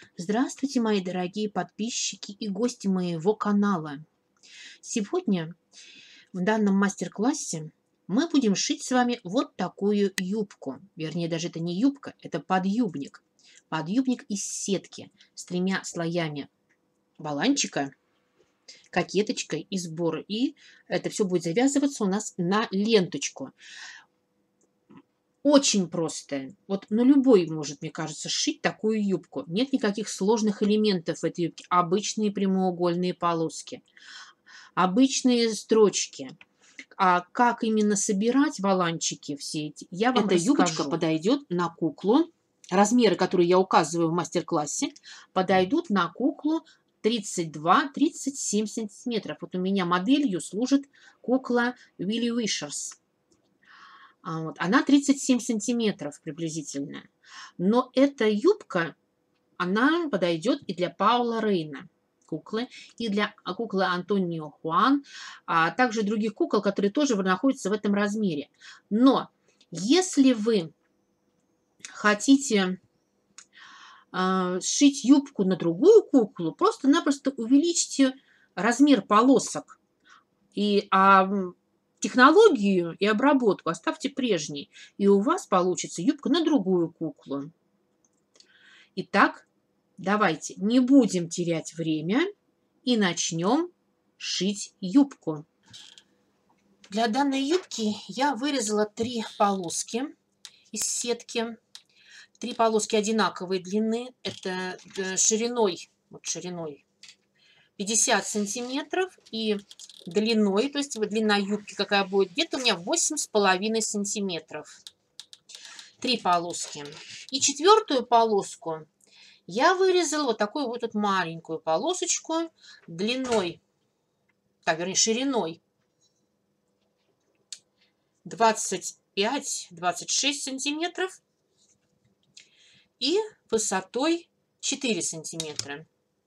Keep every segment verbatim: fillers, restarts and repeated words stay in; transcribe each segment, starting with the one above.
Здравствуйте, мои дорогие подписчики и гости моего канала. Сегодня в данном мастер-классе мы будем шить с вами вот такую юбку. Вернее, даже это не юбка, это подъюбник. Подъюбник из сетки с тремя слоями воланчика, кокеточкой и сбора. И это все будет завязываться у нас на ленточку. Очень простая. Вот, ну, любой может, мне кажется, сшить такую юбку. Нет никаких сложных элементов в этой юбке. Обычные прямоугольные полоски, обычные строчки. А как именно собирать воланчики все эти, я вам Эта юбочка расскажу. подойдет на куклу. Размеры, которые я указываю в мастер-классе, Подойдут на куклу тридцать два — тридцать семь сантиметров. Вот у меня моделью служит кукла Willy Wishers. А вот, она тридцать семь сантиметров приблизительно. Но эта юбка, она подойдет и для Паула Рейна куклы, и для куклы Антонио Хуан, а также других кукол, которые тоже находятся в этом размере. Но если вы хотите э, сшить юбку на другую куклу, просто-напросто увеличьте размер полосок. И а, технологию и обработку оставьте прежней, и у вас получится юбка на другую куклу. Итак, давайте не будем терять время и начнем шить юбку. Для данной юбки я вырезала три полоски из сетки. Три полоски одинаковой длины. Это шириной, вот шириной пятьдесят сантиметров и длиной, то есть длина юбки какая будет, где-то у меня восемь с половиной сантиметров. Три полоски. И четвертую полоску я вырезала вот такую вот, вот маленькую полосочку длиной, так, вернее, шириной двадцать пять — двадцать шесть сантиметров и высотой четыре сантиметра.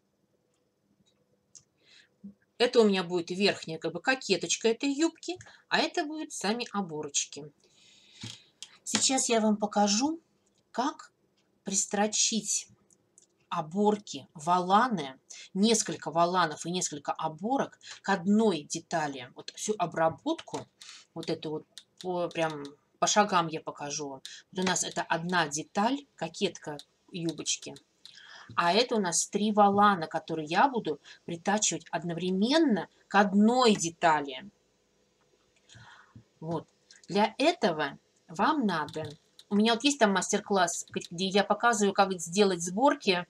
Это у меня будет верхняя как бы кокеточка этой юбки, а это будут сами оборочки. Сейчас я вам покажу, как пристрочить оборки, воланы, несколько воланов и несколько оборок к одной детали. Вот всю обработку, вот эту вот по, прям по шагам я покажу вам. Вот у нас это одна деталь, кокетка юбочки. А это у нас три волана, которые я буду притачивать одновременно к одной детали. Вот. Для этого вам надо... У меня вот есть там мастер-класс, где я показываю, как сделать сборки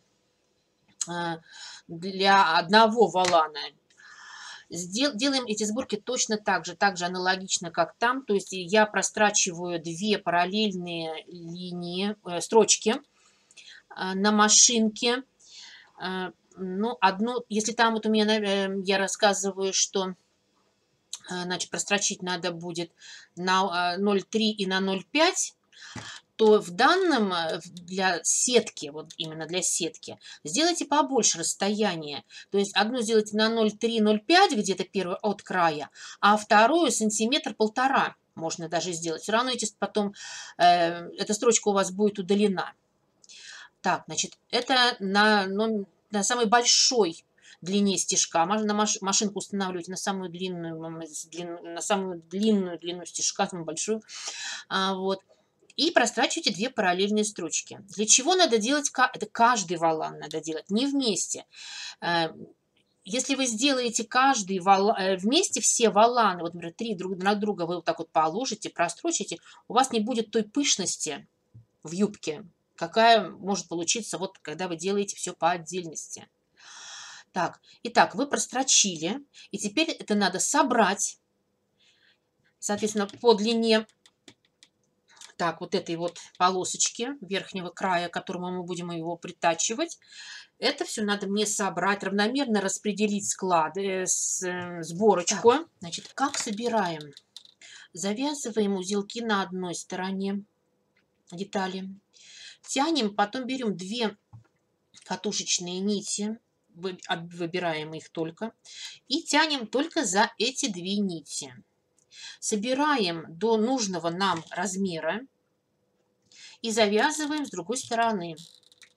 для одного волана. Делаем эти сборки точно так же, так же аналогично, как там. То есть я прострачиваю две параллельные линии, э, строчки э, на машинке. Э, ну, одну, если там вот у меня, э, я рассказываю, что э, значит, прострочить надо будет на ноль целых три и на ноль целых пять, то в данном для сетки, вот именно для сетки, сделайте побольше расстояние. То есть одну сделайте на ноль целых три — ноль целых пять, где-то первую от края, а вторую сантиметр полтора можно даже сделать. Все равно эти потом, э, эта строчка у вас будет удалена. Так, значит, это на, ну, на самой большой длине стежка. Можно на машинку устанавливать на самую длинную, на самую длинную длину стежка, самую большую. А, вот. И прострачивайте две параллельные строчки. Для чего надо делать? Это каждый волан надо делать, не вместе. Если вы сделаете каждый волан, вместе все воланы, вот, например, три друг на друга вы вот так вот положите, прострочите, у вас не будет той пышности в юбке, какая может получиться, вот, когда вы делаете все по отдельности. Так, итак, вы прострочили, и теперь это надо собрать, соответственно, по длине, так, вот этой вот полосочки верхнего края, к которому мы будем его притачивать. Это все надо мне собрать, равномерно распределить склады, с, сборочку. Так, значит, как собираем? Завязываем узелки на одной стороне детали. Тянем, потом берем две катушечные нити, выбираем их только, и тянем только за эти две нити. Собираем до нужного нам размера и завязываем с другой стороны.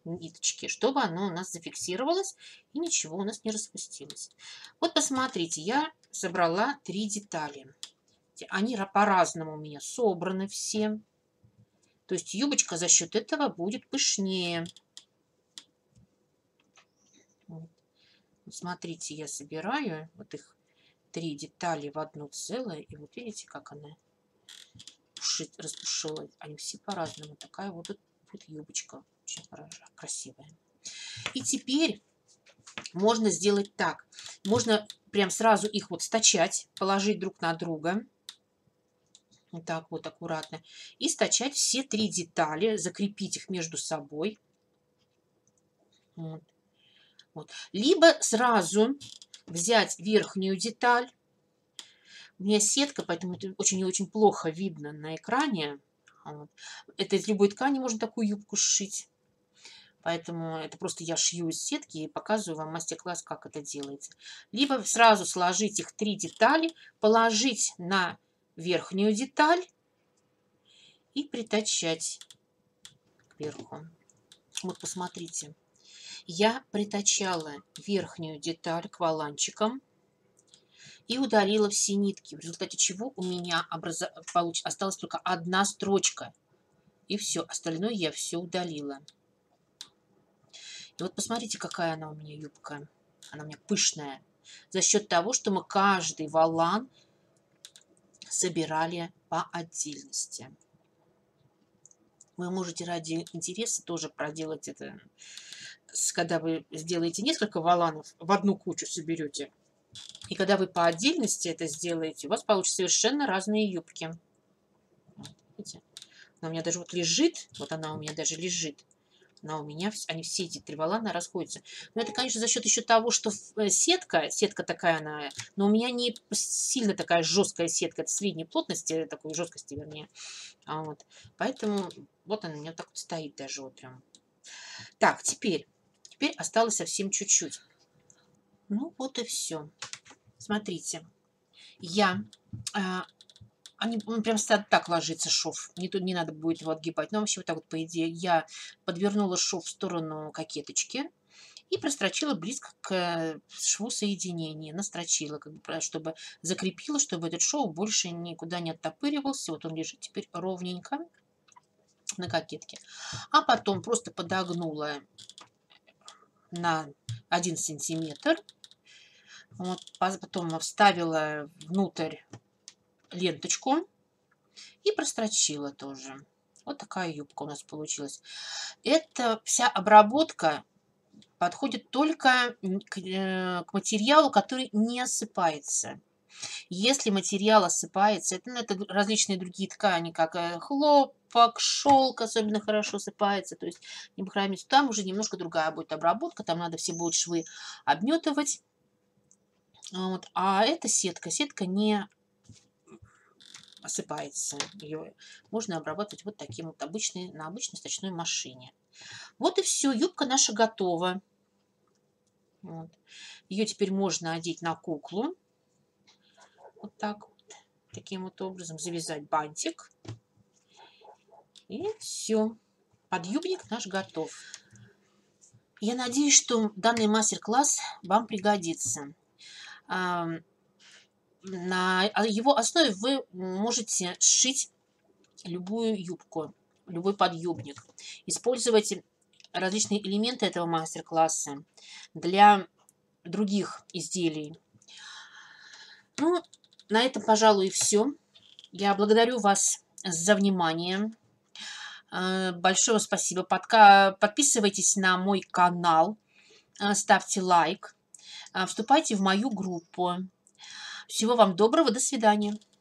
ниточки, чтобы оно у нас зафиксировалось и ничего у нас не распустилось. Вот посмотрите, я собрала три детали. Они по-разному у меня собраны все. То есть юбочка за счет этого будет пышнее. Вот. Смотрите, я собираю вот их три детали в одно целое. И вот видите, как она пушит, распушила. Они все по-разному. Такая вот тут вот юбочка. Очень красивая. И теперь можно сделать так. Можно прям сразу их вот стачать, положить друг на друга. Вот так вот аккуратно. И стачать все три детали, закрепить их между собой. Вот. Вот. Либо сразу взять верхнюю деталь. У меня сетка, поэтому это очень и очень плохо видно на экране. Вот. Это из любой ткани можно такую юбку сшить. Поэтому это просто я шью из сетки и показываю вам мастер-класс, как это делается. Либо сразу сложить их три детали, положить на верхнюю деталь и притачать кверху. Вот посмотрите. Я притачала верхнюю деталь к воланчикам и удалила все нитки, в результате чего у меня образ... получ... осталась только одна строчка. И все, остальное я все удалила. И вот посмотрите, какая она у меня юбка. Она у меня пышная. За счет того, что мы каждый волан собирали по отдельности. Вы можете ради интереса тоже проделать это, когда вы сделаете несколько воланов, в одну кучу соберете. И когда вы по отдельности это сделаете, у вас получатся совершенно разные юбки. Вот, видите? Она у меня даже вот лежит, вот она у меня даже лежит. Она у меня, они все эти три волана расходятся. Но это, конечно, за счет еще того, что сетка, сетка такая она, но у меня не сильно такая жесткая сетка, это средней плотности, такой жесткости, вернее. А вот. Поэтому вот она у меня так вот стоит даже вот прям. Так, теперь, теперь осталось совсем чуть-чуть. Ну вот и все. Смотрите, я... Они, он прям так ложится шов. Не, тут не надо будет его отгибать. Но вообще вот так вот, по идее, я подвернула шов в сторону кокеточки и прострочила близко к шву соединения. Настрочила, как бы, чтобы закрепила, чтобы этот шов больше никуда не оттопыривался. Вот он лежит теперь ровненько на кокетке. А потом просто подогнула на один сантиметр. Вот, потом вставила внутрь ленточку и прострочила тоже. Вот такая юбка у нас получилась. Эта вся обработка подходит только к, к материалу, который не осыпается. Если материал осыпается, это, ну, это различные другие ткани, как хлопок, шелк особенно хорошо осыпается, то есть там уже немножко другая будет обработка, там надо все будут швы обметывать. Вот. А эта сетка, сетка не осыпается. Ее можно обрабатывать вот таким вот обычной, на обычной сточной машине. Вот и все. Юбка наша готова. Вот. Ее теперь можно одеть на куклу. Вот так вот. Таким вот образом завязать бантик. И все. Подъюбник наш готов. Я надеюсь, что данный мастер-класс вам пригодится. На его основе вы можете сшить любую юбку, любой подъюбник. Использовать различные элементы этого мастер-класса для других изделий. Ну, на этом, пожалуй, и все. Я благодарю вас за внимание. Большое спасибо. Подписывайтесь на мой канал, ставьте лайк, вступайте в мою группу. Всего вам доброго, до свидания.